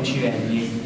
Bencivelli.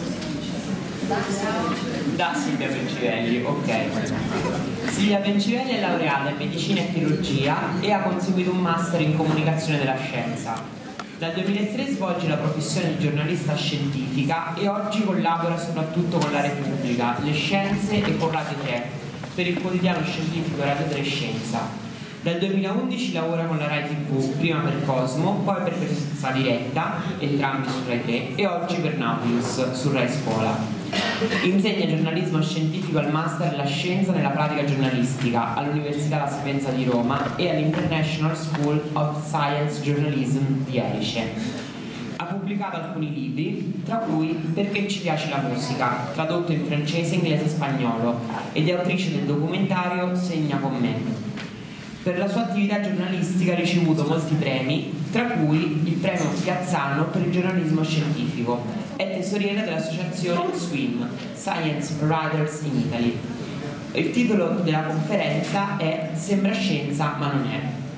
Da Silvia Bencivelli, ok. Silvia Bencivelli è laureata in medicina e chirurgia e ha conseguito un master in comunicazione della scienza. Dal 2003 svolge la professione di giornalista scientifica e oggi collabora soprattutto con la Repubblica, Le Scienze e con Radio 3 per il quotidiano scientifico Radio 3 Scienza. Dal 2011 lavora con la Rai TV, prima per Cosmo, poi per Questa Diretta, entrambi su Rai 3, e oggi per Nautilus, su Rai Scuola. Insegna giornalismo scientifico al Master La Scienza nella Pratica Giornalistica all'Università La Sapienza di Roma e all'International School of Science Journalism di Erice. Ha pubblicato alcuni libri, tra cui Perché ci piace la musica, tradotto in francese, inglese e spagnolo, ed è autrice del documentario Segna con me. Per la sua attività giornalistica ha ricevuto molti premi, tra cui il premio Piazzano per il giornalismo scientifico. È tesoriera dell'associazione SWIM, Science Writers in Italy. Il titolo della conferenza è Sembra scienza ma non è.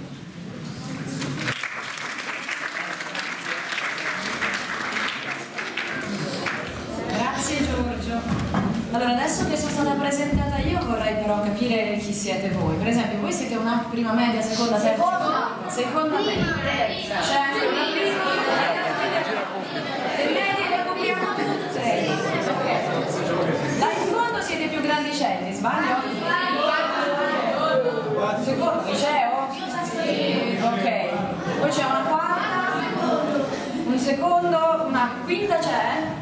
Grazie Giorgio. Allora, adesso che sono stata presentata io vorrei però capire chi siete voi. Per esempio, voi siete una prima media, seconda, terza? Seconda media, terza. C'è anche una prima le medie le copriamo tutte. Là in fondo siete più grandicelli, sbaglio? Secondo liceo? Ok. Poi c'è una quarta, un secondo, una quinta c'è?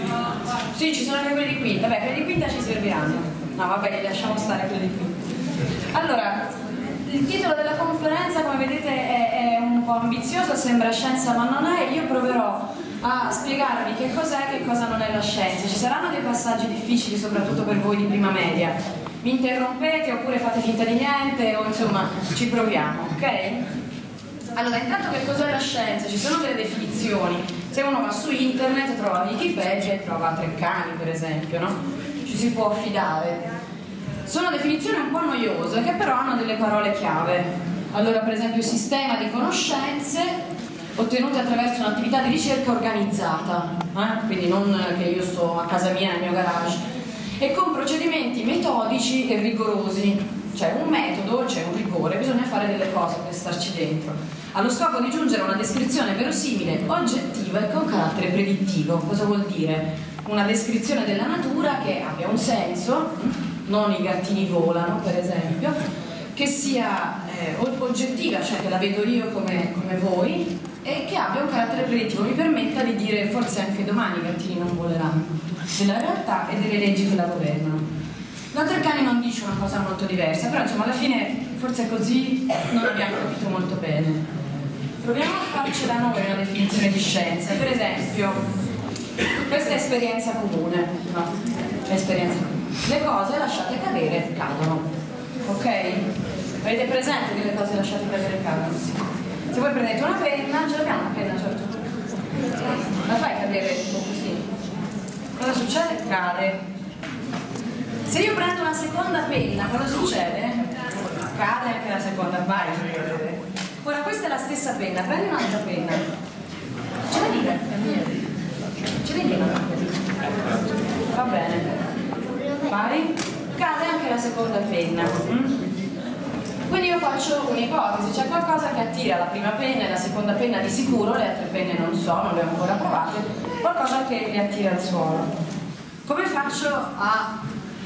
Sì, ci sono anche quelli di quinta. Vabbè, quelli di quinta ci serviranno. No, vabbè, li lasciamo stare quelli di quinta. Allora, il titolo della conferenza, come vedete, è un po' ambizioso, sembra scienza ma non è. Io proverò a spiegarvi che cos'è e che cosa non è la scienza. Ci saranno dei passaggi difficili, soprattutto per voi di prima media. Mi interrompete oppure fate finta di niente, o insomma, ci proviamo, ok? Allora, intanto che cos'è la scienza? Ci sono delle definizioni. Se uno va su internet trova Wikipedia e trova Treccani, per esempio, no? Ci si può affidare. Sono definizioni un po' noiose che però hanno delle parole chiave. Allora, per esempio, sistema di conoscenze ottenute attraverso un'attività di ricerca organizzata, quindi non che io sto a casa mia nel mio garage, e con procedimenti metodici e rigorosi. C'è un metodo, c'è un rigore, bisogna fare delle cose per starci dentro, allo scopo di giungere a una descrizione verosimile, oggettiva e con carattere predittivo. Cosa vuol dire? Una descrizione della natura che abbia un senso, non i gattini volano per esempio, che sia oggettiva, cioè che la vedo io come voi, e che abbia un carattere predittivo, mi permetta di dire forse anche domani i gattini non voleranno, della realtà e delle leggi che la governano. La Treccani non dice una cosa molto diversa, però insomma alla fine forse così non abbiamo capito molto bene. Proviamo a farcela noi una definizione di scienza. Per esempio, questa è esperienza comune, no? Esperienza comune. Le cose lasciate cadere cadono, ok? Avete presente che le cose lasciate cadere cadono? Sì. Se voi prendete una penna, ce l'abbiamo una penna, certo. La fai cadere un po' così. Cosa succede? Cade. Se io prendo una seconda penna, cosa succede? Cade anche la seconda, vai. Ora questa è la stessa penna, prendi un'altra penna. Ce l'hai dire? Ce l'hai dire? Va bene. Vai. Cade anche la seconda penna. Quindi io faccio un'ipotesi, c'è qualcosa che attira la prima penna e la seconda penna di sicuro, le altre penne non so, non le ho ancora provate, qualcosa che le attira al suolo. Come faccio a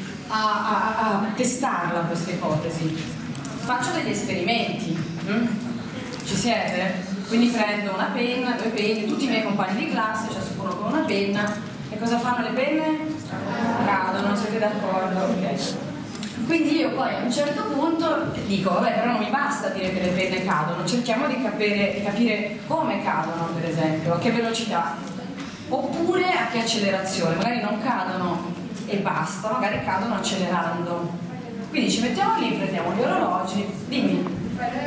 testarla questa ipotesi? Faccio degli esperimenti. Ci siete? Quindi prendo una penna, due penne, tutti i miei compagni di classe, ciascuno con una penna, e cosa fanno le penne? Cadono, siete d'accordo? Ok. Quindi io poi a un certo punto dico, vabbè, però non mi basta dire che le penne cadono, cerchiamo di capire come cadono, per esempio, a che velocità, oppure a che accelerazione. Magari non cadono e basta, magari cadono accelerando. Quindi ci mettiamo lì, prendiamo gli orologi, dimmi.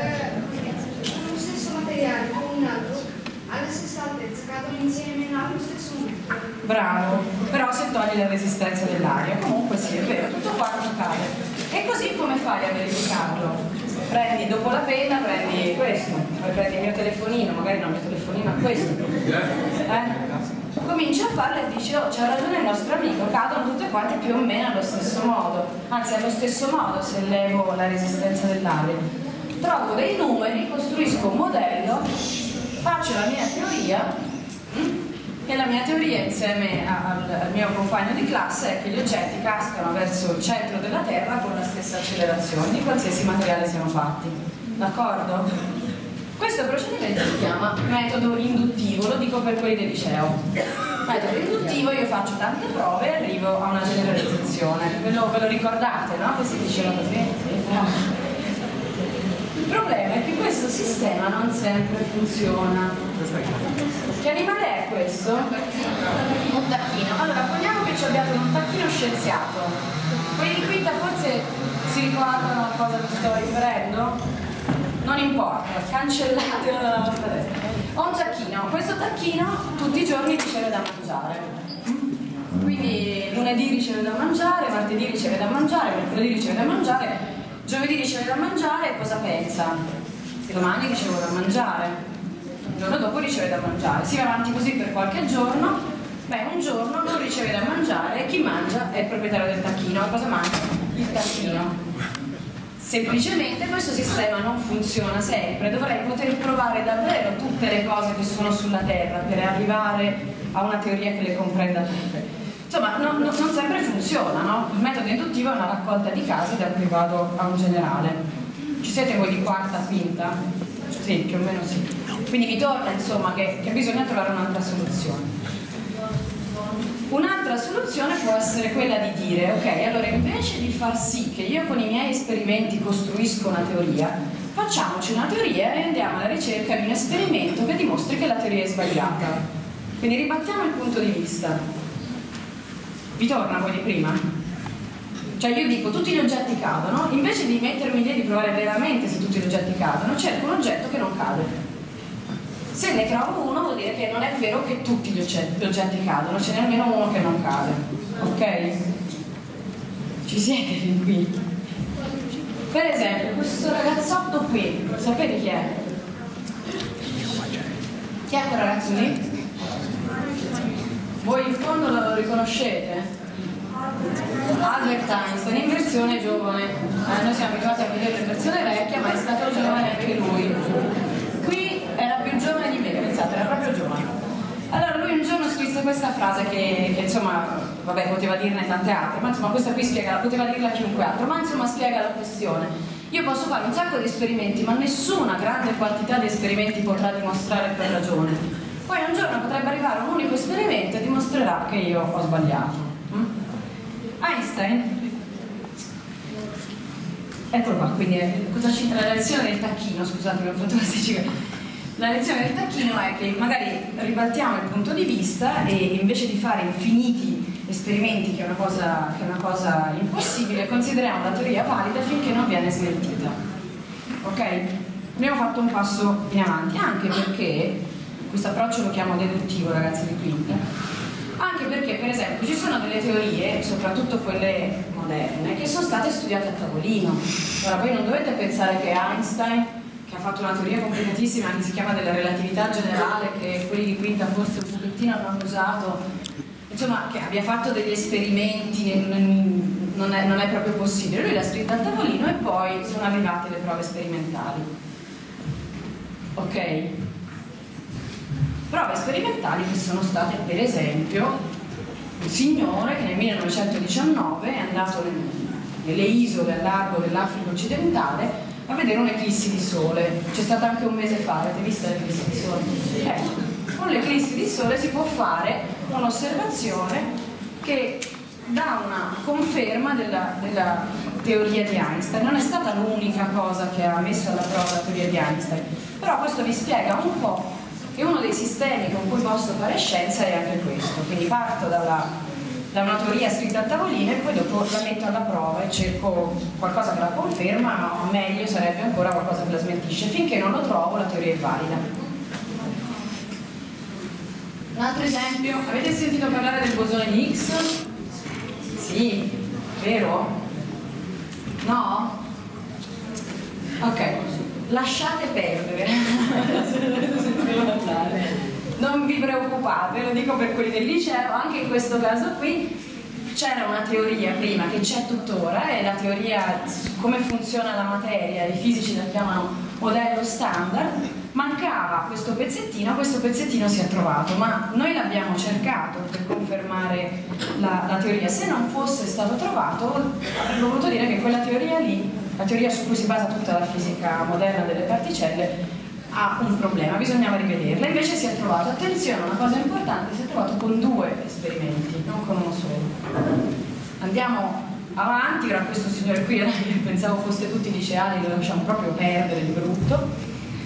Lo stesso materiale con un altro alla stessa altezza cadono insieme nello stesso momento. Bravo, però se togli la resistenza dell'aria, comunque sì, è vero, tutto quanto cade. E così come fai a verificarlo? Prendi dopo la penna, prendi questo, poi prendi il mio telefonino, magari no, il mio telefonino è questo. cominci a farle e dici, oh, c'ha ragione il nostro amico, cadono tutte quante più o meno allo stesso modo, anzi allo stesso modo se levo la resistenza dell'aria. Trovo dei numeri, costruisco un modello, faccio la mia teoria, e la mia teoria insieme al mio compagno di classe è che gli oggetti cascano verso il centro della Terra con la stessa accelerazione di qualsiasi materiale siano fatti. D'accordo? Questo procedimento si chiama metodo induttivo, lo dico per quelli del liceo. Metodo induttivo, io faccio tante prove e arrivo a una generalizzazione. Ve lo ricordate, no? Che si diceva così? Il problema è che questo sistema non sempre funziona. Che animale è questo? Un tacchino. Allora, poniamo che ci abbiate un tacchino scienziato. Quelli di quinta forse si ricordano a cosa vi sto riferendo? Non importa, cancellatelo dalla vostra testa. Ho un tacchino, questo tacchino tutti i giorni riceve da mangiare. Quindi lunedì riceve da mangiare, martedì riceve da mangiare, mercoledì riceve da mangiare, giovedì riceve da mangiare e cosa pensa? Domani ricevo da mangiare. Il giorno dopo riceve da mangiare, si va avanti così per qualche giorno, un giorno non riceve da mangiare e chi mangia è il proprietario del tacchino. Cosa mangia? Il tacchino. Semplicemente questo sistema non funziona sempre, dovrei poter provare davvero tutte le cose che sono sulla Terra per arrivare a una teoria che le comprenda tutte. Insomma, non sempre funziona, no? Il metodo induttivo è una raccolta di casi da cui vado a un generale. Ci siete voi di quarta, quinta? Sì, più o meno sì. Quindi mi torna insomma che bisogna trovare un'altra soluzione. Un'altra soluzione può essere quella di dire, ok, allora invece di far sì che io con i miei esperimenti costruisco una teoria, facciamoci una teoria e andiamo alla ricerca di un esperimento che dimostri che la teoria è sbagliata. Quindi ribattiamo il punto di vista. Vi torna voi di prima? Cioè io dico tutti gli oggetti cadono, invece di mettermi lì di provare veramente se tutti gli oggetti cadono, cerco un oggetto che non cade. Se ne trovo uno vuol dire che non è vero che tutti gli oggetti cadono, ce n'è almeno uno che non cade. Ok? Ci siete fin qui? Per esempio, questo ragazzotto qui, sapete chi è? Chi è quel ragazzo lì? Voi in fondo lo riconoscete? Albert Einstein in versione giovane. Noi siamo abituati a vedere in versione vecchia, ma è stato giovane anche lui. Qui era più giovane di me, pensate, era proprio giovane. Allora lui un giorno scrisse questa frase che insomma, vabbè, poteva dirne tante altre, ma insomma questa qui spiega, poteva dirla chiunque altro, ma insomma spiega la questione. Io posso fare un sacco di esperimenti, ma nessuna grande quantità di esperimenti potrà dimostrare per ragione. Poi un giorno potrebbe arrivare un unico esperimento e dimostrerà che io ho sbagliato. Einstein, eccolo qua, quindi cosa c'entra la lezione del tacchino? Scusate, ho fatto questa. La lezione del tacchino è che magari ribaltiamo il punto di vista e invece di fare infiniti esperimenti, che è una cosa impossibile, consideriamo la teoria valida finché non viene smentita. Ok? Abbiamo fatto un passo in avanti, anche perché questo approccio lo chiamo deduttivo, ragazzi di quinta. Anche perché, per esempio, ci sono delle teorie, soprattutto quelle moderne, che sono state studiate a tavolino. Ora, voi non dovete pensare che Einstein, che ha fatto una teoria complicatissima che si chiama della relatività generale, che quelli di quinta forse un pochettino hanno usato, insomma, che abbia fatto degli esperimenti, non è proprio possibile. Lui l'ha scritta a tavolino e poi sono arrivate le prove sperimentali. Ok? Prove sperimentali che sono state, per esempio, un signore che nel 1919 è andato nelle isole a largo dell'Africa occidentale a vedere un'eclissi di sole. C'è stata anche un mese fa, avete visto l'eclissi di sole? Con l'eclissi di sole si può fare un'osservazione che dà una conferma della teoria di Einstein. Non è stata l'unica cosa che ha messo alla prova la teoria di Einstein, però questo vi spiega un po' che uno dei sistemi con cui posso fare scienza è anche questo. Quindi parto da una teoria scritta a tavolino e poi dopo la metto alla prova e cerco qualcosa che la conferma, ma meglio sarebbe ancora qualcosa che la smentisce. Finché non lo trovo, la teoria è valida. Un altro esempio, avete sentito parlare del bosone di Higgs? Sì, vero? No? Ok, lasciate perdere. non vi preoccupate, lo dico per quelli del liceo, anche in questo caso qui c'era una teoria prima, che c'è tuttora, è la teoria su come funziona la materia, i fisici la chiamano modello standard. Mancava questo pezzettino si è trovato, ma noi l'abbiamo cercato per confermare la teoria. Se non fosse stato trovato, avremmo voluto dire che quella teoria lì, la teoria su cui si basa tutta la fisica moderna delle particelle, ha un problema, bisognava rivederla. Invece si è trovato, attenzione, una cosa importante, si è trovato con 2 esperimenti, non con uno solo. Andiamo avanti, ora questo signore qui, pensavo foste tutti liceali, lo lasciamo proprio perdere di brutto.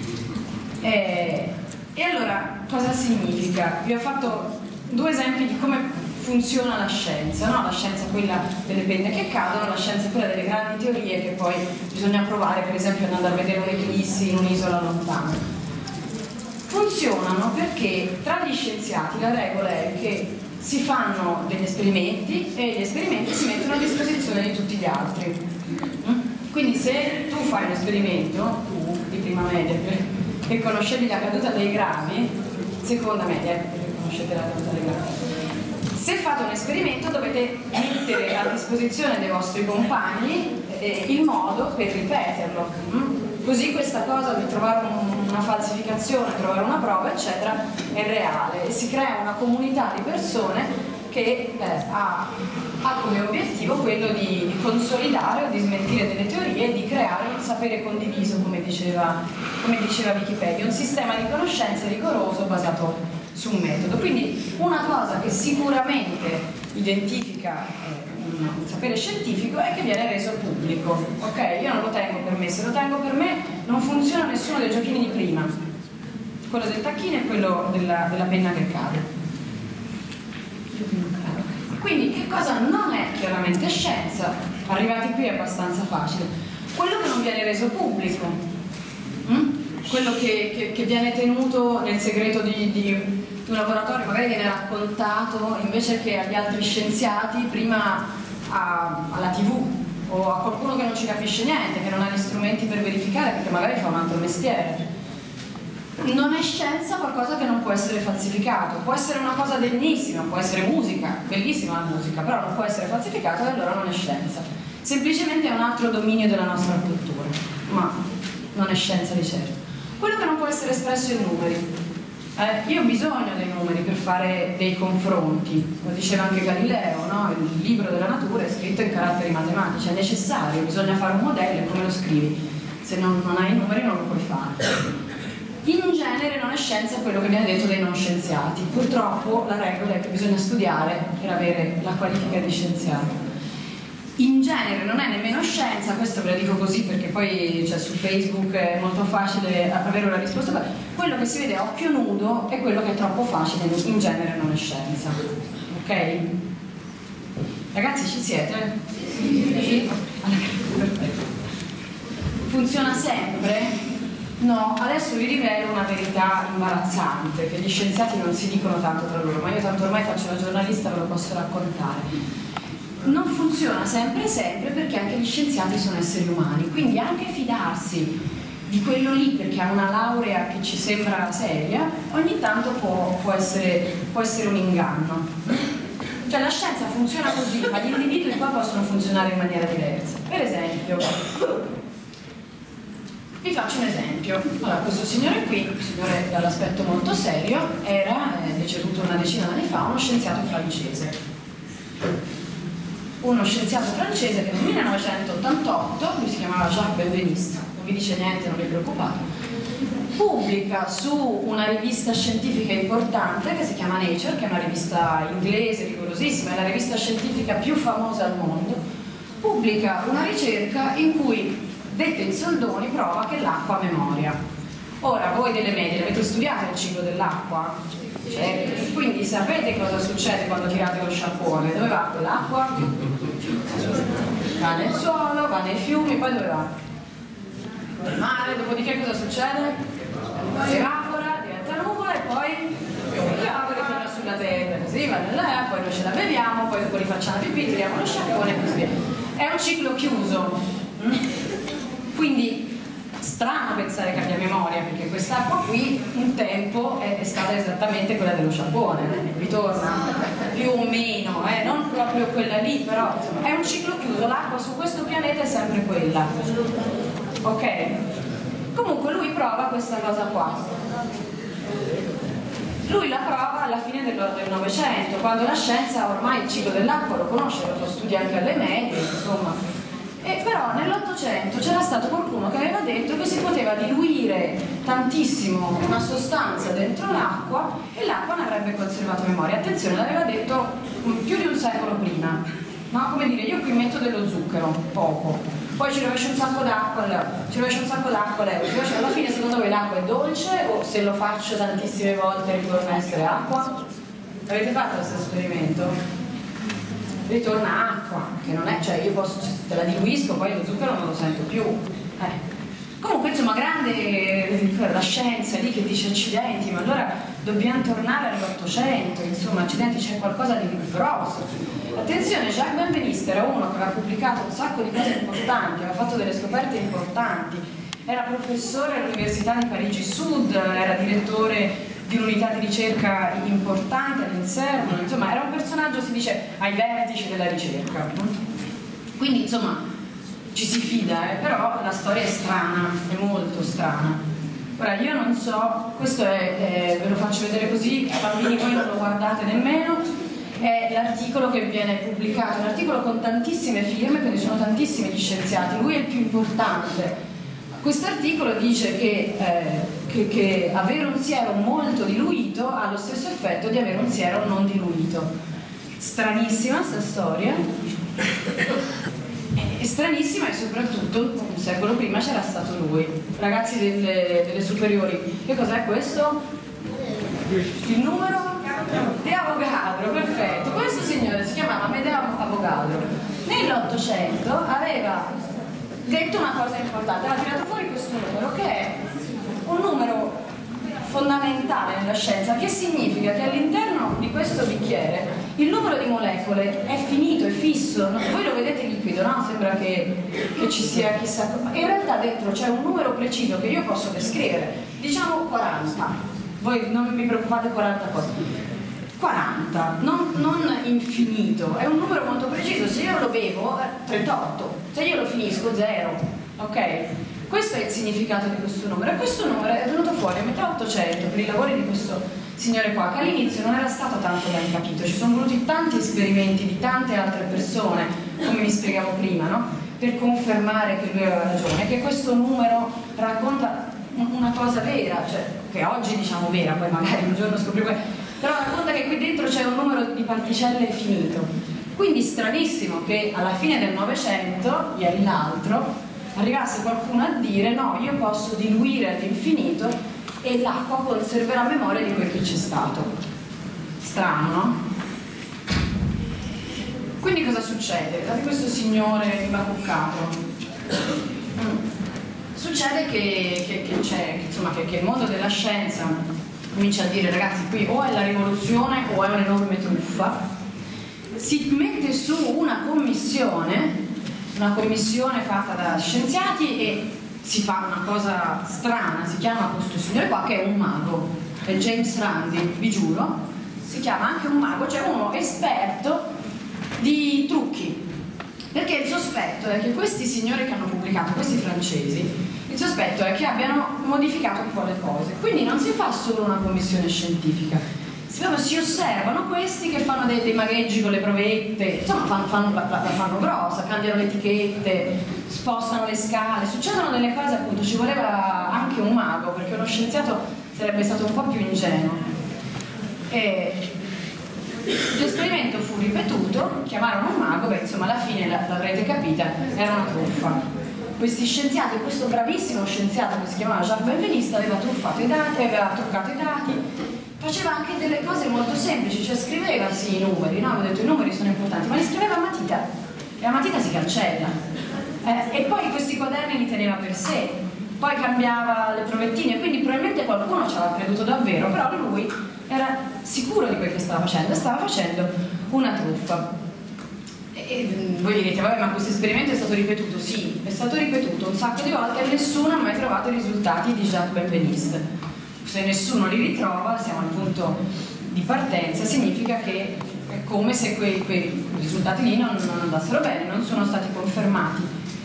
E allora, cosa significa? Vi ho fatto 2 esempi di come funziona la scienza, no? La scienza quella delle penne che cadono, la scienza quella delle grandi teorie che poi bisogna provare, per esempio andando a vedere un'eclissi in un'isola lontana. Funzionano perché tra gli scienziati la regola è che si fanno degli esperimenti e gli esperimenti si mettono a disposizione di tutti gli altri. Quindi se tu fai un esperimento, tu di prima media, che conoscevi la caduta dei gravi, seconda media, perché conoscete la caduta dei gravi, se fate un esperimento dovete mettere a disposizione dei vostri compagni il modo per ripeterlo. Così questa cosa di trovare una falsificazione, trovare una prova, eccetera, è reale e si crea una comunità di persone che ha come obiettivo quello di consolidare o di smentire delle teorie e di creare un sapere condiviso, come diceva Wikipedia, un sistema di conoscenze rigoroso basato su un metodo. Quindi una cosa che sicuramente identifica un sapere scientifico è che viene reso pubblico. Ok? Io non lo tengo per me, se lo tengo per me non funziona nessuno dei giochini di prima, quello del tacchino e quello della penna che cade. Quindi che cosa non è chiaramente scienza? Arrivati qui è abbastanza facile. Quello che non viene reso pubblico, quello che viene tenuto nel segreto di un laboratorio, magari viene raccontato invece che agli altri scienziati prima alla TV o a qualcuno che non ci capisce niente, che non ha gli strumenti per verificare perché magari fa un altro mestiere. Non è scienza qualcosa che non può essere falsificato, può essere una cosa degnissima, può essere musica, bellissima la musica, però non può essere falsificato e allora non è scienza. Semplicemente è un altro dominio della nostra cultura, ma non è scienza di certo. Quello che non può essere espresso in numeri. Io ho bisogno dei numeri per fare dei confronti, lo diceva anche Galileo, no? Il libro della natura è scritto in caratteri matematici, è necessario, bisogna fare un modello e come lo scrivi? Se non hai i numeri non lo puoi fare. In genere non è scienza quello che viene detto dai non scienziati. Purtroppo la regola è che bisogna studiare per avere la qualifica di scienziato. In genere non è nemmeno scienza, questo ve lo dico così perché poi su Facebook è molto facile avere una risposta. Quello che si vede a occhio nudo è quello che è troppo facile, in genere non è scienza. Ok? Ragazzi, ci siete? Sì? Perfetto. Funziona sempre? No, adesso vi rivelo una verità imbarazzante che gli scienziati non si dicono tanto tra loro, ma io tanto ormai faccio la giornalista, ve lo posso raccontare. Non funziona sempre perché anche gli scienziati sono esseri umani, quindi anche fidarsi di quello lì perché ha una laurea che ci sembra seria, ogni tanto può essere un inganno. Cioè la scienza funziona così, ma gli individui qua possono funzionare in maniera diversa. Per esempio, vi faccio un esempio. Allora, questo signore qui, un signore dall'aspetto molto serio, era deceduto una decina d'anni fa, uno scienziato francese. Uno scienziato francese che nel 1988, lui si chiamava Jacques Benveniste, non vi dice niente, non vi preoccupate, pubblica su una rivista scientifica importante che si chiama Nature, che è una rivista inglese rigorosissima, è la rivista scientifica più famosa al mondo, pubblica una ricerca in cui, detto in soldoni, prova che l'acqua ha memoria. Ora, voi delle medie avete studiato il ciclo dell'acqua? Certo. Quindi sapete cosa succede quando tirate lo sciacquone? Dove va quell'acqua? Va nel suolo, va nei fiumi, poi dove va? Nel mare, dopodiché cosa succede? Evapora, diventa nuvola e poi evapora e torna sulla terra, così va nell'aria, poi noi ce la beviamo, poi dopo rifacciamo la pipì, tiriamo lo sciacquone e così via. È un ciclo chiuso. Quindi strano pensare che abbia memoria, perché quest'acqua qui un tempo dopo è stata esattamente quella dello sciacquone, ritorna più o meno, non proprio quella lì, però insomma, è un ciclo chiuso, l'acqua su questo pianeta è sempre quella, ok? Comunque lui prova questa cosa qua, lui la prova alla fine del Novecento, quando la scienza ormai il ciclo dell'acqua lo conosce, lo studia anche alle medie, insomma. E però nell'Ottocento c'era stato qualcuno che aveva detto che si poteva diluire tantissimo una sostanza dentro l'acqua e l'acqua ne avrebbe conservato memoria. Attenzione, l'aveva detto più di un secolo prima, no? Come dire, io qui metto dello zucchero, poco, poi ci rovescio un sacco d'acqua, alla fine secondo voi l'acqua è dolce o se lo faccio tantissime volte ritorna a essere acqua? Avete fatto questo esperimento? Ritorna acqua, che non è, cioè io posso, te la diluisco, poi lo zucchero non lo sento più. Comunque insomma grande la scienza lì che dice accidenti, ma allora dobbiamo tornare all'Ottocento, insomma accidenti, c'è qualcosa di grosso. Attenzione, Jacques Benveniste era uno che aveva pubblicato un sacco di cose importanti, aveva fatto delle scoperte importanti, era professore all'Università di Parigi Sud, era direttore di un'unità di ricerca importante all'interno, insomma era un personaggio, si dice, ai vertici della ricerca. Quindi insomma ci si fida, però la storia è strana, è molto strana. Ora io non so, questo ve lo faccio vedere così, bambini voi non lo guardate nemmeno, è l'articolo che viene pubblicato, un articolo con tantissime firme, quindi sono tantissimi gli scienziati, lui è il più importante. Questo articolo dice che avere un siero molto diluito ha lo stesso effetto di avere un siero non diluito. Stranissima questa storia, è stranissima e soprattutto un secolo prima c'era stato lui. Ragazzi delle superiori, che cos'è questo? Il numero di Avogadro, perfetto. Questo signore si chiamava Amedeo Avogadro. Nell'Ottocento aveva detto una cosa importante, ha tirato fuori questo numero che è un numero fondamentale nella scienza, che significa che all'interno di questo bicchiere il numero di molecole è finito, è fisso, voi lo vedete liquido, no? Sembra che ci sia chissà, ma in realtà dentro c'è un numero preciso che io posso descrivere, diciamo 40, voi non vi preoccupate 40 cose. 40, non infinito, è un numero molto preciso, se io lo bevo 38, se io lo finisco 0, ok? Questo è il significato di questo numero e questo numero è venuto fuori a metà 800 per i lavori di questo signore qua, che all'inizio non era stato tanto ben capito, ci sono voluti tanti esperimenti di tante altre persone, come vi spiegavo prima, no? Per confermare che lui aveva ragione, che questo numero racconta una cosa vera, cioè che oggi diciamo vera, poi magari un giorno scopriamo, però racconta che qui dentro c'è un numero di particelle finito. Quindi stranissimo che alla fine del Novecento, ieri l'altro, arrivasse qualcuno a dire no, io posso diluire all'infinito e l'acqua conserverà memoria di quel che c'è stato. Strano, no? Quindi cosa succede? Da questo signore imbacuccato succede che il mondo della scienza comincia a dire ragazzi qui o è la rivoluzione o è un'enorme truffa, si mette su una commissione fatta da scienziati e si fa una cosa strana, si chiama questo signore qua che è un mago, è James Randi, vi giuro, si chiama anche un mago, cioè uno esperto di trucchi, perché il sospetto è che questi signori che hanno pubblicato, questi francesi, il sospetto è che abbiano modificato un po' le cose, quindi non si fa solo una commissione scientifica, si osservano questi che fanno dei magheggi con le provette, insomma la fanno grossa, cambiano le etichette, spostano le scale, succedono delle cose, appunto ci voleva anche un mago, perché uno scienziato sarebbe stato un po' più ingenuo. L'esperimento fu ripetuto, chiamarono un mago, beh insomma alla fine l'avrete capita, era una truffa. Questi scienziati, questo bravissimo scienziato che si chiamava Jacques Benveniste aveva truffato i dati, aveva truccato i dati, faceva anche delle cose molto semplici, cioè scriveva sì i numeri, no? Avevo detto i numeri sono importanti, ma li scriveva a matita e la matita si cancella e poi questi quaderni li teneva per sé, poi cambiava le provettine, quindi probabilmente qualcuno ci aveva creduto davvero, però lui era sicuro di quel che stava facendo una truffa. E voi direte, vabbè, ma questo esperimento è stato ripetuto? Sì, è stato ripetuto un sacco di volte e nessuno ha mai trovato i risultati di Jacques Benveniste. Se nessuno li ritrova, siamo al punto di partenza, significa che è come se quei risultati lì non andassero bene, non sono stati confermati.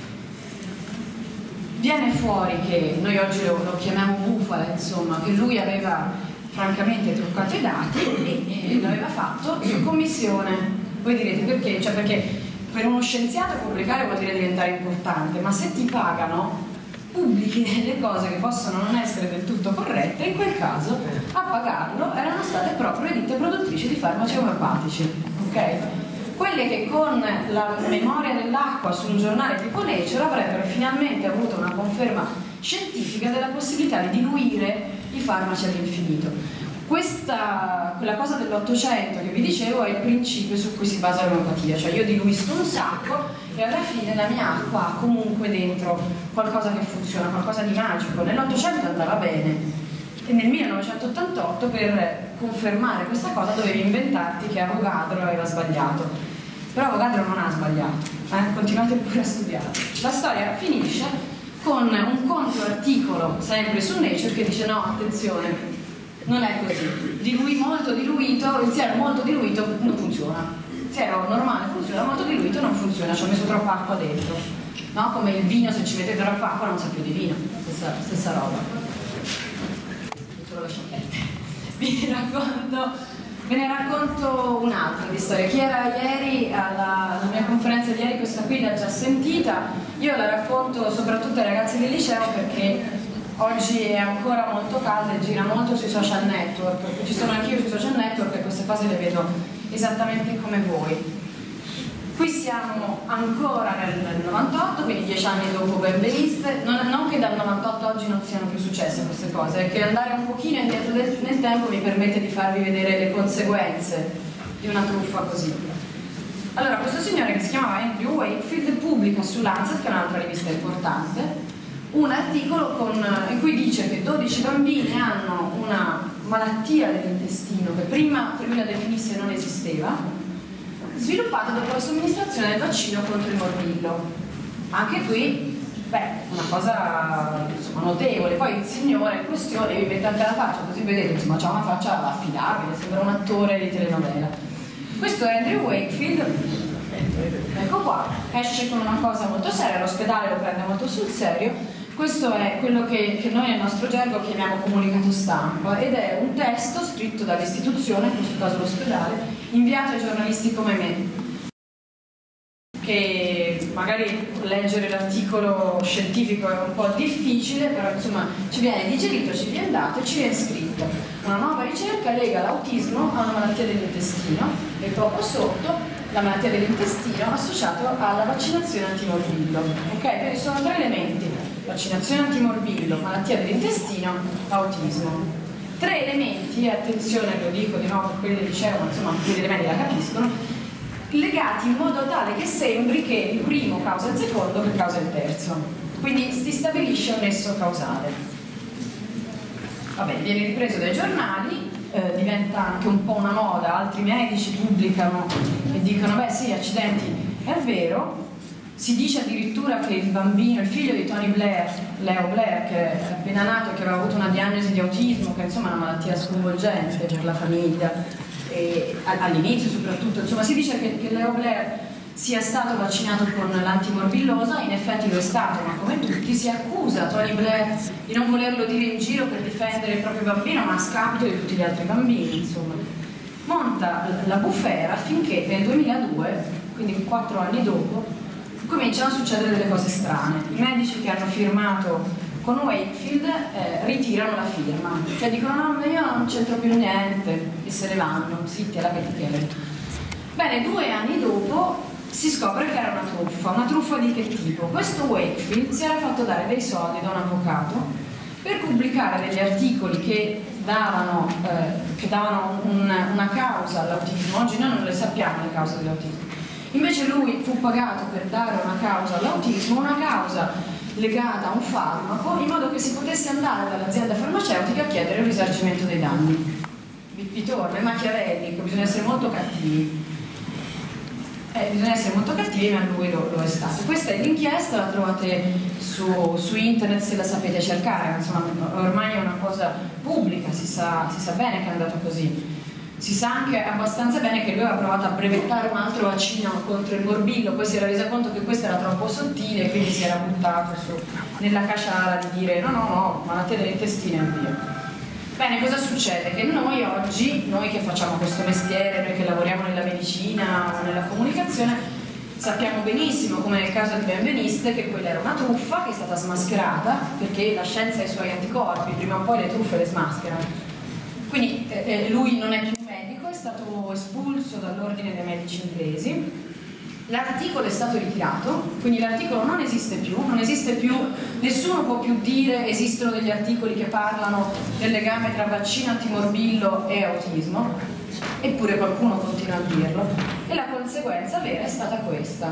Viene fuori che noi oggi lo chiamiamo bufala, insomma, che lui aveva francamente truccato i dati e l'aveva fatto su commissione. Voi direte perché? Cioè perché per uno scienziato pubblicare vuol dire diventare importante, ma se ti pagano pubblichi delle cose che possono non essere del tutto corrette, in quel caso a pagarlo erano state proprio le ditte produttrici di farmaci omeopatici, ok? Quelle che con la memoria dell'acqua su un giornale tipo Nature avrebbero finalmente avuto una conferma scientifica della possibilità di diluire i farmaci all'infinito. Quella cosa dell'800 che vi dicevo è il principio su cui si basa l'omeopatia, cioè io diluisco un sacco e alla fine la mia acqua ha comunque dentro qualcosa che funziona, qualcosa di magico. Nell'800 andava bene e nel 1988 per confermare questa cosa dovevi inventarti che Avogadro aveva sbagliato, però Avogadro non ha sbagliato, continuate pure a studiare. La storia finisce con un controarticolo sempre su Nature che dice no, attenzione, non è così, molto diluito, il siero molto diluito non funziona, il siero normale funziona, molto diluito non funziona, ci ho messo troppa acqua dentro, no? Come il vino, se ci mettete troppa acqua non sa più di vino, stessa roba. Questo lo lascio perdere. Ve ne racconto un'altra di storia. Chi era ieri alla mia conferenza di ieri, questa qui l'ha già sentita, io la racconto soprattutto ai ragazzi del liceo perché oggi è ancora molto calda e gira molto sui social network. Ci sono anch'io sui social network e queste cose le vedo esattamente come voi. Qui siamo ancora nel 98, quindi 10 anni dopo Benveniste. Non che dal 98 oggi non siano più successe queste cose, è che andare un pochino indietro nel tempo mi permette di farvi vedere le conseguenze di una truffa così. Allora, questo signore che si chiamava Andrew Wakefield pubblica su Lancet, che è un'altra rivista importante, un articolo in cui dice che 12 bambini hanno una malattia dell'intestino che prima che lui la definisse non esisteva, sviluppata dopo la somministrazione del vaccino contro il morbillo. Anche qui, una cosa insomma, notevole. Poi il signore in questione vi mette anche la faccia, così vedete, insomma, c'ha una faccia affidabile, sembra un attore di telenovela. Questo è Andrew Wakefield, ecco qua, esce con una cosa molto seria, l'ospedale lo prende molto sul serio. Questo è quello che noi nel nostro gergo chiamiamo comunicato stampa ed è un testo scritto dall'istituzione, in questo caso l'ospedale, inviato ai giornalisti come me, che magari leggere l'articolo scientifico è un po' difficile, però insomma ci viene digerito, ci viene dato e ci viene scritto. Una nuova ricerca lega l'autismo a una malattia dell'intestino e poco sotto la malattia dell'intestino associato alla vaccinazione antimorbillo. Ok? Quindi sono 3 elementi: vaccinazione antimorbillo, malattia dell'intestino, autismo. 3 elementi, attenzione lo dico di nuovo per quelli del liceo, ma insomma quelli delle medie la capiscono, legati in modo tale che sembri che il primo causa il secondo che causa il terzo. Quindi si stabilisce un nesso causale. Vabbè, viene ripreso dai giornali, diventa anche un po' una moda, altri medici pubblicano e dicono beh sì, accidenti, è vero. Si dice addirittura che il bambino, il figlio di Tony Blair, Leo Blair, che è appena nato e che aveva avuto una diagnosi di autismo, che insomma è una malattia sconvolgente per la famiglia, e all'inizio soprattutto, insomma si dice che Leo Blair sia stato vaccinato con l'antimorbillosa, in effetti lo è stato, ma come tutti si accusa Tony Blair di non volerlo dire in giro per difendere il proprio bambino, ma a scapito di tutti gli altri bambini, insomma. Monta la bufera affinché nel 2002, quindi 4 anni dopo, cominciano a succedere delle cose strane. I medici che hanno firmato con Wakefield ritirano la firma, cioè dicono no, io non c'entro più niente e se ne vanno, zitti alla pettichera. Bene, 2 anni dopo si scopre che era una truffa di che tipo? Questo Wakefield si era fatto dare dei soldi da un avvocato per pubblicare degli articoli che davano una causa all'autismo. Oggi noi non le sappiamo le cause dell'autismo. Invece lui fu pagato per dare una causa all'autismo, una causa legata a un farmaco, in modo che si potesse andare dall'azienda farmaceutica a chiedere il risarcimento dei danni. Vi torno, è machiavellico, bisogna essere molto cattivi. bisogna essere molto cattivi, ma lui lo è stato. Questa è l'inchiesta, la trovate su internet se la sapete cercare, insomma ormai è una cosa pubblica, si sa bene che è andata così. Si sa anche abbastanza bene che lui aveva provato a brevettare un altro vaccino contro il morbillo, poi si era resa conto che questo era troppo sottile e quindi si era buttato nella caciara di dire no, malattia delle intestine e via. Bene, cosa succede? Che noi oggi, noi che facciamo questo mestiere, noi che lavoriamo nella medicina o nella comunicazione, sappiamo benissimo, come nel caso di Benveniste, che quella era una truffa che è stata smascherata, perché la scienza ha i suoi anticorpi, prima o poi le truffe le smascherano. Quindi lui non è più medico, è stato espulso dall'ordine dei medici inglesi. L'articolo è stato ritirato, quindi l'articolo non esiste più, nessuno può più dire esistono degli articoli che parlano del legame tra vaccino antimorbillo e autismo, eppure qualcuno continua a dirlo, e la conseguenza vera è stata questa,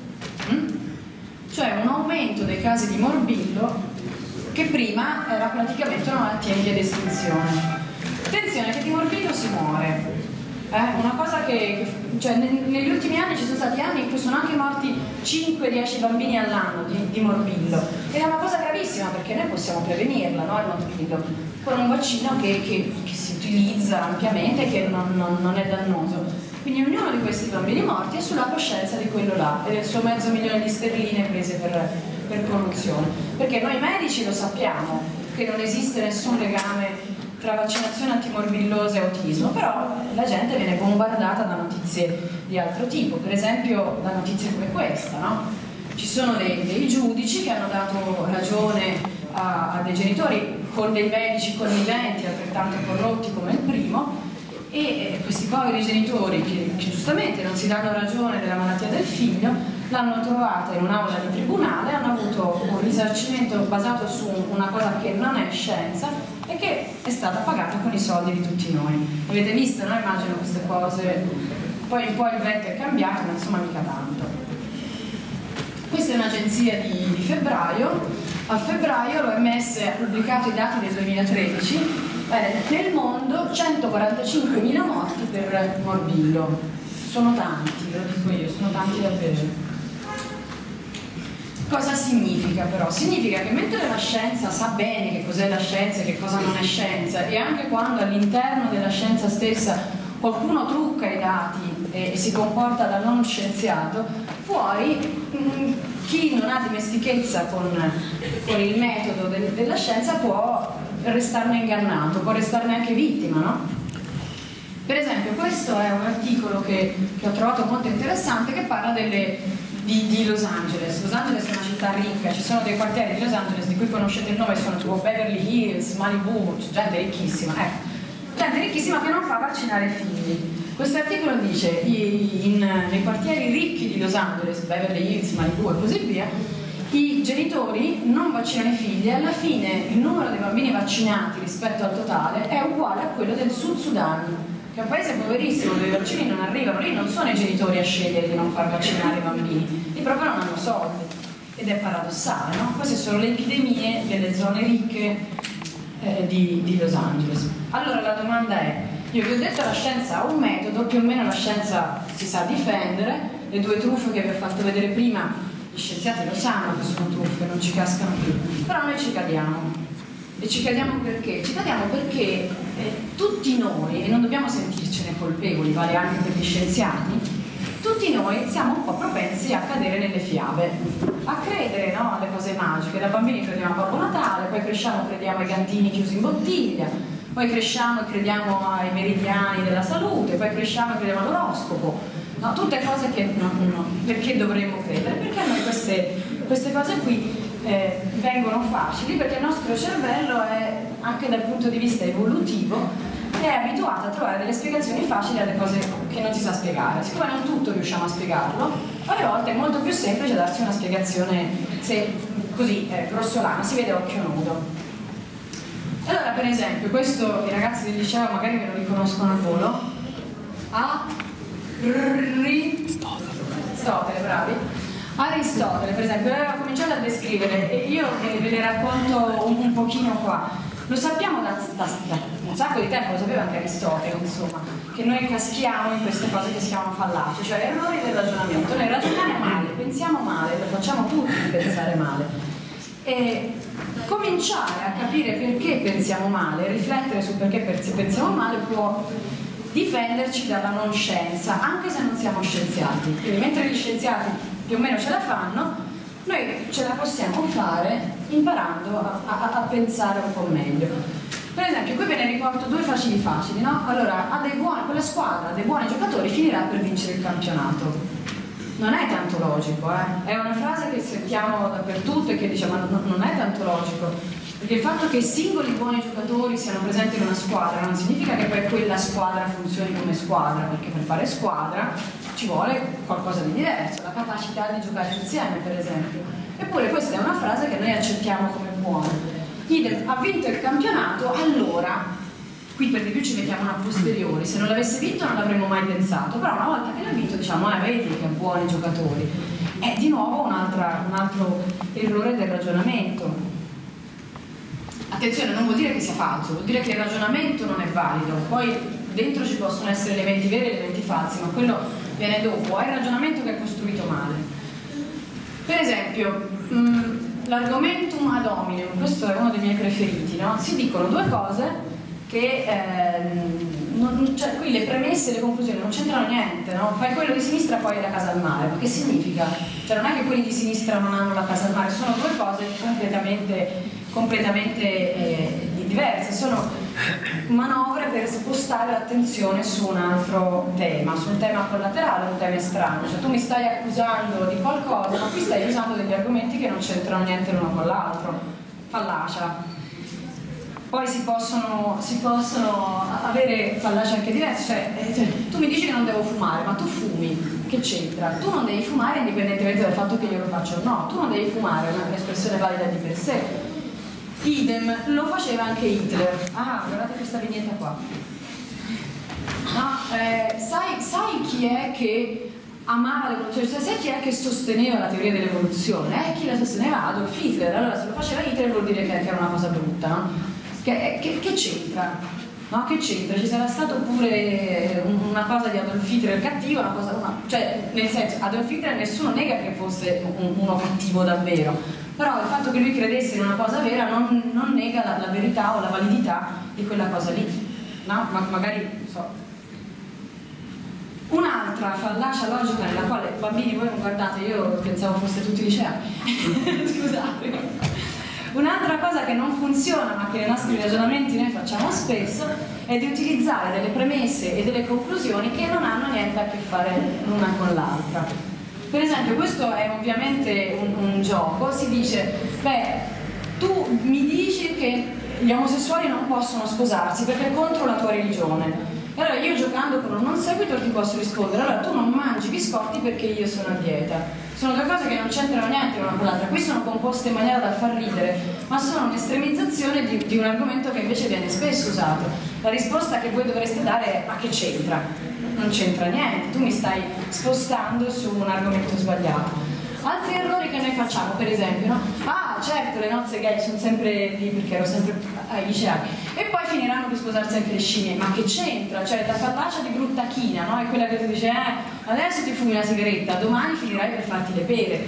cioè un aumento dei casi di morbillo che prima era praticamente una malattia in via di estinzione. Attenzione che di morbillo si muore. Una cosa cioè, negli ultimi anni ci sono stati anni in cui sono anche morti 5-10 bambini all'anno di morbillo, ed è una cosa gravissima perché noi possiamo prevenirla, no? Il morbillo con un vaccino che si utilizza ampiamente e che non è dannoso. Quindi ognuno di questi bambini morti è sulla coscienza di quello là e del suo $500.000 di sterline prese per corruzione, perché noi medici lo sappiamo che non esiste nessun legame tra vaccinazione antimorbillosa e autismo, però la gente viene bombardata da notizie di altro tipo, per esempio da notizie come questa, no? Ci sono dei giudici che hanno dato ragione a dei genitori con dei medici conniventi altrettanto corrotti come il primo, e questi poveri genitori che giustamente non si danno ragione della malattia del figlio l'hanno trovata in un'aula di tribunale, hanno avuto un risarcimento basato su una cosa che non è scienza e che è stata pagata con i soldi di tutti noi. Avete visto, no? Immagino queste cose, poi un po' il vento è cambiato, ma insomma mica tanto. Questa è un'agenzia di febbraio. A febbraio l'OMS ha pubblicato i dati del 2013. Bene, nel mondo 145.000 morti per morbillo. Sono tanti, ve lo dico io, sono tanti davvero. Cosa significa però? Significa che mentre la scienza sa bene che cos'è la scienza e che cosa non è scienza, e anche quando all'interno della scienza stessa qualcuno trucca i dati e si comporta da non scienziato, fuori chi non ha dimestichezza con il metodo della scienza può restarne ingannato, può restarne anche vittima, no? Per esempio questo è un articolo che ho trovato molto interessante, che parla di Los Angeles. Los Angeles è una città ricca, ci sono dei quartieri di Los Angeles di cui conoscete il nome, sono tipo Beverly Hills, Malibu, gente ricchissima, gente ricchissima che non fa vaccinare i figli. Questo articolo dice nei quartieri ricchi di Los Angeles, Beverly Hills, Malibu e così via, i genitori non vaccinano i figli e alla fine il numero dei bambini vaccinati rispetto al totale è uguale a quello del Sud Sudan, che è un paese poverissimo dove i vaccini non arrivano. Lì non sono i genitori a scegliere di non far vaccinare i bambini, lì proprio non hanno soldi, ed è paradossale, no? Queste sono le epidemie delle zone ricche di Los Angeles. Allora la domanda è, io vi ho detto la scienza ha un metodo, più o meno la scienza si sa difendere, le due truffe che vi ho fatto vedere prima, gli scienziati lo sanno che sono truffe, non ci cascano più, però noi ci cadiamo. E ci cadiamo perché? Ci cadiamo perché tutti noi, e non dobbiamo sentircene colpevoli, vale anche per gli scienziati, tutti noi siamo un po' propensi a cadere nelle fiabe, a credere, no, alle cose magiche. Da bambini crediamo a Babbo Natale, poi cresciamo e crediamo ai gantini chiusi in bottiglia, poi cresciamo e crediamo ai meridiani della salute, poi cresciamo e crediamo all'oroscopo, no, tutte cose che perché dovremmo credere? Perché a noi queste cose qui vengono facili, perché il nostro cervello è, anche dal punto di vista evolutivo, è abituato a trovare delle spiegazioni facili alle cose che non si sa spiegare. Siccome non tutto riusciamo a spiegarlo, alle volte è molto più semplice darsi una spiegazione così grossolana, si vede a occhio nudo. Allora, per esempio, questo i ragazzi del liceo magari me lo riconoscono al volo. Aristotele, bravi. Aristotele, per esempio, aveva cominciato a descrivere, e io ve ne racconto un pochino qua. Lo sappiamo da un sacco di tempo, lo sapeva anche Aristotele, insomma, che noi caschiamo in queste cose che si chiamano fallaci, cioè errori del ragionamento. Noi ragioniamo male, pensiamo male, lo facciamo tutti di pensare male. E cominciare a capire perché pensiamo male, riflettere su perché pensiamo male può difenderci dalla non scienza, anche se non siamo scienziati. Quindi mentre gli scienziati più o meno ce la fanno, noi ce la possiamo fare imparando a pensare un po' meglio. Per esempio, qui ve ne riporto due facili, no? Allora, quella squadra dei buoni giocatori finirà per vincere il campionato. Non è tanto logico, È una frase che sentiamo dappertutto e che diciamo, ma non è tanto logico. Perché il fatto che i singoli buoni giocatori siano presenti in una squadra non significa che poi quella squadra funzioni come squadra, perché per fare squadra ci vuole qualcosa di diverso, la capacità di giocare insieme, per esempio. Eppure questa è una frase che noi accettiamo come buona. Idem, ha vinto il campionato, allora, qui per di più ci mettiamo a posteriori, se non l'avesse vinto non l'avremmo mai pensato, però una volta che l'ha vinto diciamo, vedi che ha buoni giocatori. È di nuovo un altro errore del ragionamento. Attenzione, non vuol dire che sia falso, vuol dire che il ragionamento non è valido, poi dentro ci possono essere elementi veri e elementi falsi, ma quello viene dopo, è il ragionamento che è costruito male. Per esempio, l'argumentum ad hominem, questo è uno dei miei preferiti, no? Si dicono due cose che cioè, qui le premesse e le conclusioni non c'entrano niente, no? Fai quello di sinistra poi hai la casa al mare, ma che significa? Cioè non è che quelli di sinistra non hanno la casa al mare, sono due cose completamente diverse, sono manovre per spostare l'attenzione su un altro tema, su un tema collaterale, un tema estraneo, cioè tu mi stai accusando di qualcosa, ma qui stai usando degli argomenti che non c'entrano niente l'uno con l'altro, fallacia. Poi si possono avere fallaci anche diverse, cioè tu mi dici che non devo fumare, ma tu fumi, che c'entra? Tu non devi fumare indipendentemente dal fatto che io lo faccio o no, tu non devi fumare, è un'espressione valida di per sé. Idem, lo faceva anche Hitler. Ah, guardate questa vignetta qua. No, sai chi è che amava l'evoluzione? Cioè, sai chi è che sosteneva la teoria dell'evoluzione? Chi la sosteneva? Adolf Hitler. Allora se lo faceva Hitler vuol dire che era una cosa brutta, no? Che c'entra? No, che c'entra? Ci sarà stato pure una cosa di Adolf Hitler cattivo, cioè nel senso, Adolf Hitler nessuno nega che fosse uno cattivo davvero, però il fatto che lui credesse in una cosa vera non nega la verità o la validità di quella cosa lì, no? Magari, non so. Un'altra fallacia logica nella quale, bambini voi non guardate, io pensavo foste tutti liceani, scusate. Un'altra cosa che non funziona ma che nei nostri ragionamenti noi facciamo spesso è di utilizzare delle premesse e delle conclusioni che non hanno niente a che fare l'una con l'altra. Per esempio questo è ovviamente un gioco, si dice, beh, tu mi dici che gli omosessuali non possono sposarsi perché è contro la tua religione. E allora io giocando con un non seguito ti posso rispondere, allora tu non mangi biscotti perché io sono a dieta. Sono due cose che non c'entrano niente l'una con l'altra, qui sono composte in maniera da far ridere, ma sono un'estremizzazione di un argomento che invece viene spesso usato. La risposta che voi dovreste dare è: ma che c'entra? Non c'entra niente, tu mi stai spostando su un argomento sbagliato. Altri errori che noi facciamo, per esempio, no? Ah, certo, le nozze gay sono sempre lì perché ero sempre ai liceali. E poi finiranno per sposarsi anche le scimmie. Ma che c'entra? Cioè, la fallacia di brutta china, no? È quella che ti dice, adesso ti fumi una sigaretta, domani finirai per farti le pere.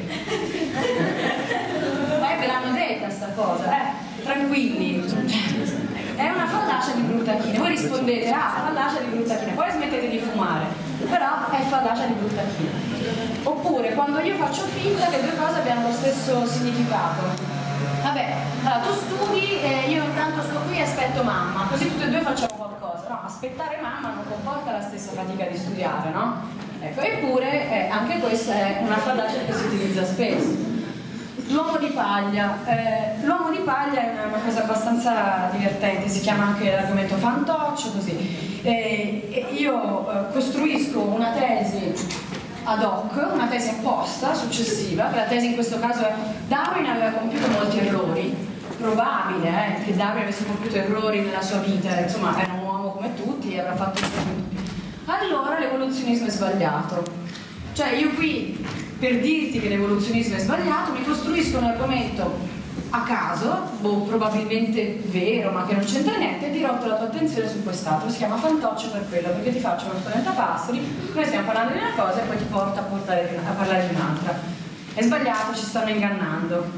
Ve l'hanno detta sta cosa, tranquilli. È una fallacia di brutta china. Voi rispondete, fallacia di brutta china, poi smettete di fumare. Però è fallacia di brutta china. Oppure quando io faccio finta che due cose abbiano lo stesso significato. Vabbè, allora tu studi e io intanto sto qui e aspetto mamma, così tutti e due facciamo qualcosa. No, aspettare mamma non comporta la stessa fatica di studiare, no? Ecco, eppure anche questa è una fallacia che si utilizza spesso. L'uomo di paglia. L'uomo di paglia è una cosa abbastanza divertente, si chiama anche l'argomento fantoccio, così. Io costruisco una tesi ad hoc, una tesi apposta, successiva, la tesi in questo caso è: Darwin aveva compiuto molti errori, probabile che Darwin avesse compiuto errori nella sua vita, insomma era un uomo come tutti e avrà fatto errori come tutti. Allora l'evoluzionismo è sbagliato. Cioè io qui, per dirti che l'evoluzionismo è sbagliato, mi costruisco un argomento a caso, probabilmente vero ma che non c'entra niente, dirotto la tua attenzione su quest'altro, si chiama fantoccio per quello, perché ti faccio uno spaventapastri, noi stiamo parlando di una cosa e poi ti porta a parlare di un'altra. È sbagliato, ci stanno ingannando.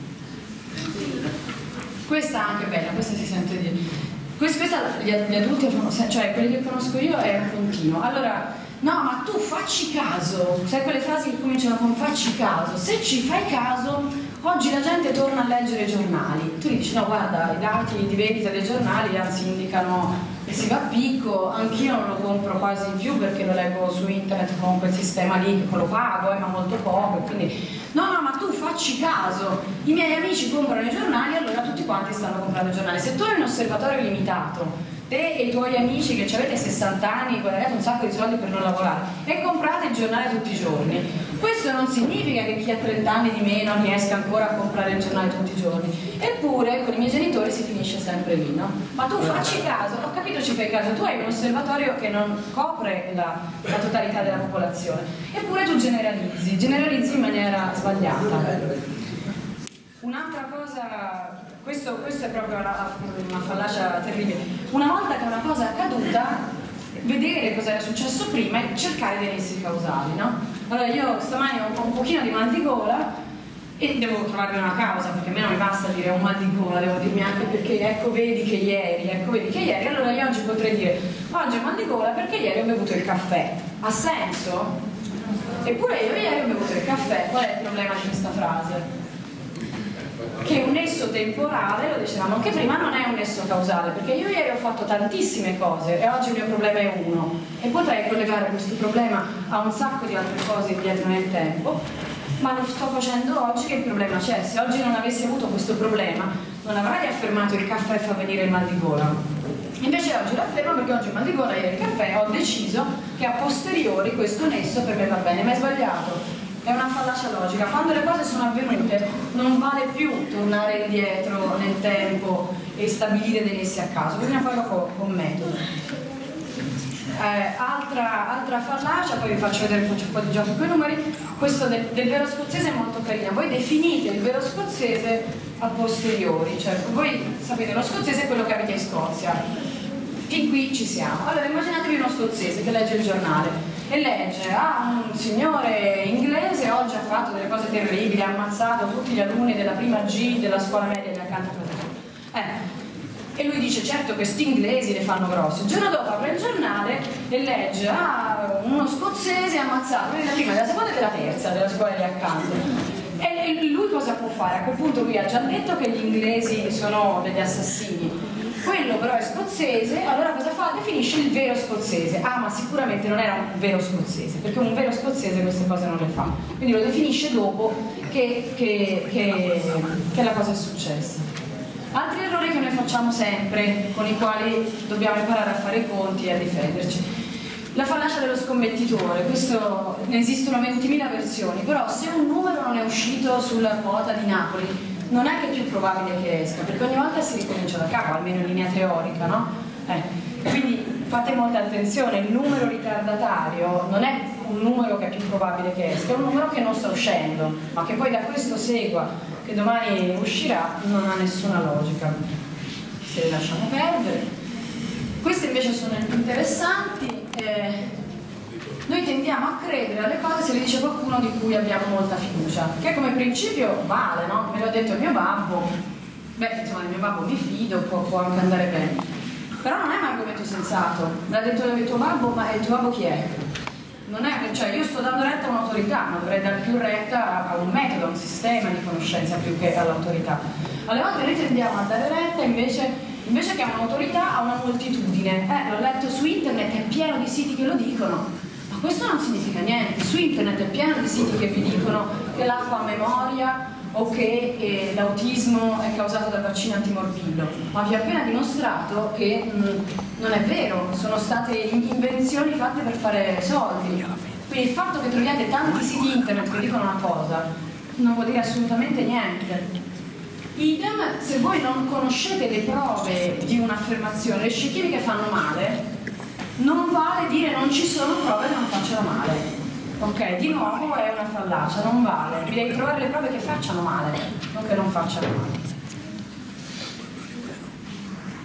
Questa anche bella, questa si sente dire. Questa gli adulti, cioè quelli che conosco io, è un continuo. Allora, no, ma tu facci caso, sai quelle frasi che cominciano con facci caso, se ci fai caso, oggi la gente torna a leggere i giornali. Tu gli dici, no guarda, i dati di vendita dei giornali anzi indicano che si va a picco, anch'io non lo compro quasi più perché lo leggo su internet con quel sistema lì, che lo pago, ma molto poco, quindi... No, ma tu facci caso, i miei amici comprano i giornali, allora tutti quanti stanno comprando i giornali. Se tu hai un osservatorio limitato, te e i tuoi amici che avete 60 anni, guadagnate un sacco di soldi per non lavorare e comprate il giornale tutti i giorni, questo non significa che chi ha 30 anni di meno riesca ancora a comprare il giornale tutti i giorni. Eppure con i miei genitori si finisce sempre lì, no? Ma tu facci caso, ho capito ci fai caso, tu hai un osservatorio che non copre la totalità della popolazione, eppure tu generalizzi in maniera sbagliata. Un'altra cosa, questo è proprio una fallacia terribile. Una volta che una cosa è accaduta, vedere cosa era successo prima e cercare dei nessi causali, no? Allora io stamani ho un pochino di mal di gola e devo trovarmi una causa, perché a me non mi basta dire ho un mal di gola, devo dirmi anche perché ecco vedi che ieri, allora io oggi potrei dire oggi ho mal di gola perché ieri ho bevuto il caffè. Ha senso? Eppure io ieri ho bevuto il caffè. Qual è il problema di questa frase? Che un nesso temporale, lo dicevamo anche prima, non è un nesso causale, perché io ieri ho fatto tantissime cose e oggi il mio problema è uno e potrei collegare questo problema a un sacco di altre cose indietro nel tempo, ma lo sto facendo oggi che il problema c'è. Se oggi non avessi avuto questo problema non avrei affermato il caffè fa venire il mal di gola. Invece oggi lo affermo perché oggi ho mal di gola, ieri il caffè, ho deciso che a posteriori questo nesso per me va bene, ma è sbagliato. È una fallacia logica. Quando le cose sono avvenute non vale più tornare indietro nel tempo e stabilire dei nessi a caso, bisogna farlo con metodo. Altra fallacia, poi vi faccio vedere, faccio un po' di giochi con i numeri. Questo del vero scozzese è molto carino. Voi definite il vero scozzese a posteriori, cioè voi sapete lo scozzese è quello che avete in Scozia. Fin qui ci siamo. Allora immaginatevi uno scozzese che legge il giornale e legge un signore inglese oggi ha fatto delle cose terribili, ha ammazzato tutti gli alunni della prima G della scuola media di accanto a e lui dice certo questi inglesi le fanno grosse. Il giorno dopo apre il giornale e legge uno scozzese ha ammazzato della prima, della seconda e della terza della scuola di accanto. E lui cosa può fare? A quel punto lui ha già detto che gli inglesi sono degli assassini, quello però è scozzese, allora cosa fa? Definisce il vero scozzese. Ma sicuramente non era un vero scozzese, perché un vero scozzese queste cose non le fa, quindi lo definisce dopo che la cosa è successa. Altri errori che noi facciamo sempre, con i quali dobbiamo imparare a fare i conti e a difenderci. La fallacia dello scommettitore, questo ne esistono 20.000 versioni, però se un numero non è uscito sulla quota di Napoli non è che è più probabile che esca, perché ogni volta si ricomincia da capo, almeno in linea teorica, no? Quindi fate molta attenzione, il numero ritardatario non è un numero che è più probabile che esca, è un numero che non sta uscendo, ma che poi da questo segua che domani uscirà non ha nessuna logica. Se le lasciamo perdere. Queste invece sono interessanti. Noi tendiamo a credere alle cose se le dice qualcuno di cui abbiamo molta fiducia, che come principio vale, no? Me l'ha detto il mio babbo, insomma il mio babbo mi fido, può anche andare bene, però non è un argomento sensato. Me l'ha detto il tuo babbo, ma il tuo babbo chi è? Non è, cioè io sto dando retta a un'autorità, ma dovrei dare più retta a un metodo, a un sistema di conoscenza più che all'autorità. Alle volte noi tendiamo a dare retta invece che a un'autorità, a una moltitudine. L'ho letto su internet, è pieno di siti che lo dicono. Questo non significa niente, su internet è pieno di siti che vi dicono che l'acqua a memoria o che l'autismo è causato dal vaccino antimorbillo, ma vi ho appena dimostrato che non è vero, sono state invenzioni fatte per fare soldi. Quindi il fatto che troviate tanti siti internet che dicono una cosa non vuol dire assolutamente niente. Idem, se voi non conoscete le prove di un'affermazione, le scientifiche fanno male, non vale dire non ci sono prove che non facciano male. Ok, di nuovo è una fallacia, non vale. Devi trovare le prove che facciano male, non che non facciano male.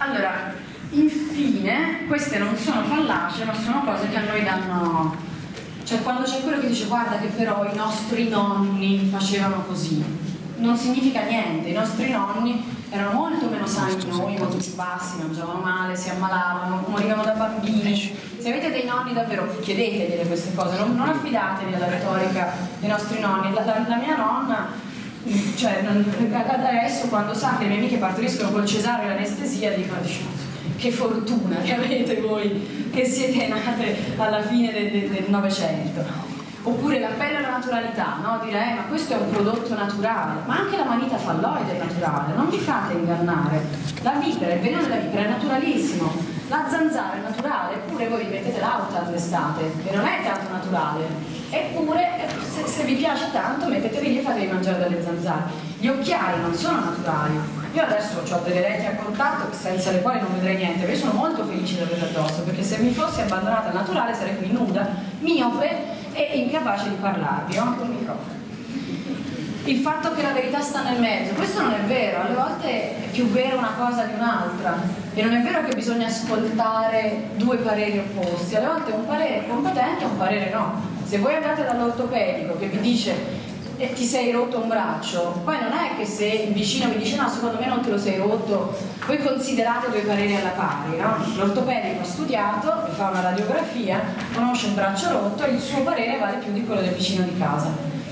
Allora, infine, queste non sono fallacie, ma sono cose che a noi danno... Cioè, quando c'è quello che dice guarda che però i nostri nonni facevano così, non significa niente. I nostri nonni erano molto meno sani di noi, molto più bassi, mangiavano male, si ammalavano, morivano da bambini. Se avete dei nonni davvero chiedetegliele queste cose, non affidatevi alla retorica dei nostri nonni. La mia nonna, cioè, adesso quando sa che le mie amiche partoriscono col cesareo e l'anestesia, dicono che fortuna che avete voi, che siete nate alla fine del Novecento. Oppure l'appello alla naturalità, no? Dire ma questo è un prodotto naturale, ma anche la manita falloide è naturale, non vi fate ingannare. La vipera, il veleno della vipera è naturalissimo, la zanzara è naturale, eppure voi vi mettete l'autan d'estate, che non è tanto naturale. Eppure, se vi piace tanto, mettetevi lì e fatevi mangiare dalle zanzare. Gli occhiali non sono naturali. Io adesso ho delle lenti a contatto senza le quali non vedrei niente, ma io sono molto felice di averle addosso, perché se mi fossi abbandonata al naturale sarei qui nuda, miope e incapace di parlarvi, ho anche un microfono. Il fatto che la verità sta nel mezzo, questo non è vero, alle volte è più vera una cosa di un'altra, e non è vero che bisogna ascoltare due pareri opposti, alle volte un parere è competente e un parere no. Se voi andate dall'ortopedico che vi dice ti sei rotto un braccio, poi non è che se il vicino vi dice no, secondo me non te lo sei rotto, voi considerate due pareri alla pari, no? L'ortopedico ha studiato, vi fa una radiografia, conosce un braccio rotto e il suo parere vale più di quello del vicino di casa.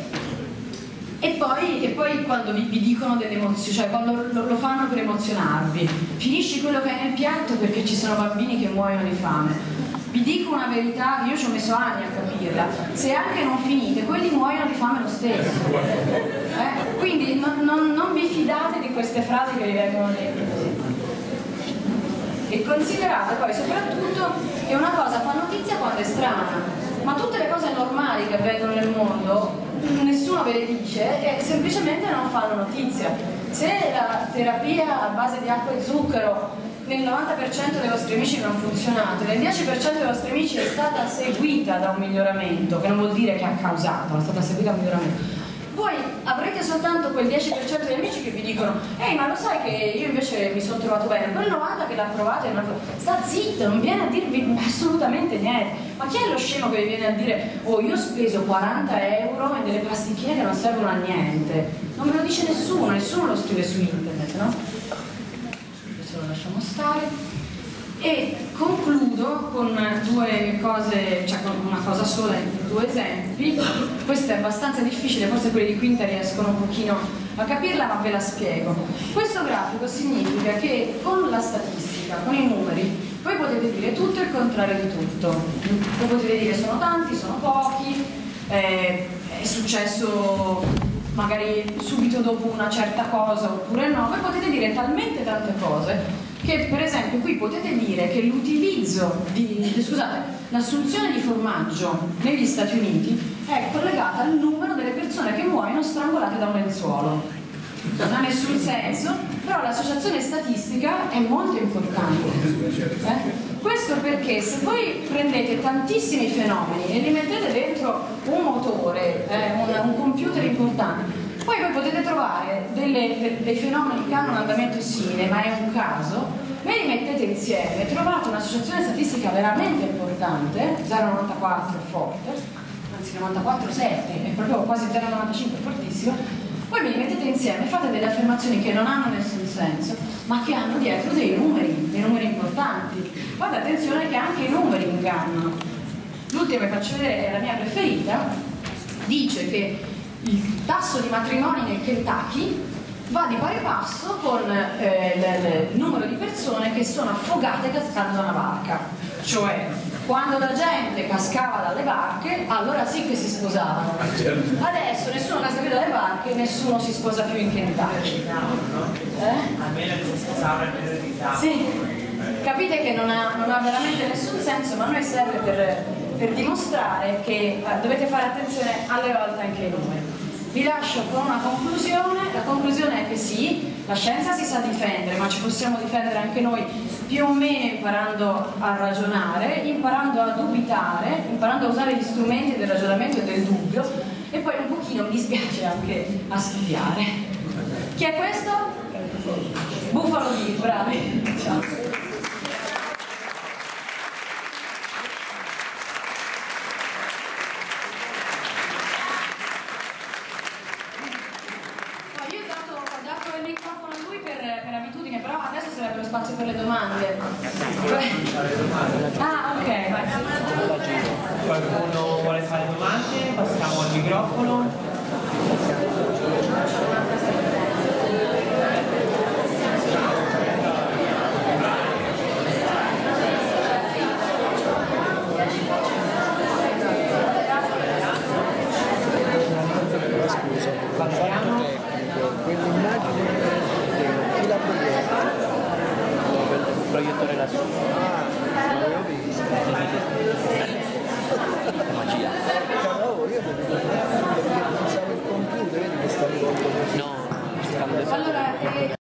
E poi quando vi dicono delle emozioni, cioè quando lo fanno per emozionarvi, finisci quello che hai nel piatto perché ci sono bambini che muoiono di fame. Vi dico una verità, io ci ho messo anni a capirla, se anche non finite, quelli muoiono di fame lo stesso. Quindi non vi fidate di queste frasi che vi vengono dette così. E considerate poi soprattutto che una cosa fa notizia quando è strana, ma tutte le cose normali che avvengono nel mondo nessuno ve le dice e semplicemente non fanno notizia. Se la terapia a base di acqua e zucchero nel 90% dei vostri amici non ha funzionato, nel 10% dei vostri amici è stata seguita da un miglioramento, che non vuol dire che ha causato, è stata seguita da un miglioramento, voi avrete soltanto quel 10% degli amici che vi dicono ehi ma lo sai che io invece mi sono trovato bene, quel 90% che l'ha provato sta zitto, non viene a dirvi assolutamente niente. Ma chi è lo scemo che vi viene a dire oh io ho speso 40 euro in delle plastichine che non servono a niente? Non me lo dice nessuno lo scrive su internet, no? Lo lasciamo stare e concludo con due cose, cioè con una cosa sola in due esempi. Questo è abbastanza difficile, forse quelli di quinta riescono un pochino a capirla, ma ve la spiego. Questo grafico significa che con la statistica, con i numeri, voi potete dire tutto e il contrario di tutto. Voi potete dire sono tanti, sono pochi, è successo magari subito dopo una certa cosa oppure no. Voi potete dire talmente tante cose che per esempio qui potete dire che l'utilizzo l'assunzione di formaggio negli Stati Uniti è collegata al numero delle persone che muoiono strangolate da un lenzuolo. Non ha nessun senso, però l'associazione statistica è molto importante. Questo perché se voi prendete tantissimi fenomeni e li mettete dentro un motore, un computer importante, poi voi potete trovare dei fenomeni che hanno un andamento simile, ma è un caso, ve li mettete insieme, trovate un'associazione statistica veramente importante, 0,94 è forte, anzi 94,7 è proprio quasi 0,95 è fortissimo, poi ve li mettete insieme e fate delle affermazioni che non hanno nessun senso, ma che hanno dietro dei numeri importanti. Fate attenzione che anche i numeri ingannano. L'ultima che faccio vedere è la mia preferita, dice che il tasso di matrimoni nel Kentucky va di pari passo con il numero di persone che sono affogate cascando da una barca. Cioè, quando la gente cascava dalle barche, allora sì che si sposavano. Adesso nessuno casca più dalle barche e nessuno si sposa più in Kentucky. Almeno si sposava per verità. Sì, capite che non ha veramente nessun senso, ma a noi serve per dimostrare che dovete fare attenzione alle volte anche ai numeri. Vi lascio con una conclusione, la conclusione è che sì, la scienza si sa difendere, ma ci possiamo difendere anche noi più o meno imparando a ragionare, imparando a dubitare, imparando a usare gli strumenti del ragionamento e del dubbio e poi un pochino mi dispiace anche a studiare. Chi è questo? Buffalo Bill, bravi! Ciao! per abitudine, però adesso sarebbe lo spazio per le domande. Ah, ok, vai. Qualcuno vuole fare domande? Passiamo al microfono. Scusa, Parliamo. quell'immagine chi l'ha proietta? Il proiettore lassù. Non l'avevo vista. Magia. Cavolo, io pensavo il computer, vedi che sta rivolto così. No, ci stanno le Allora,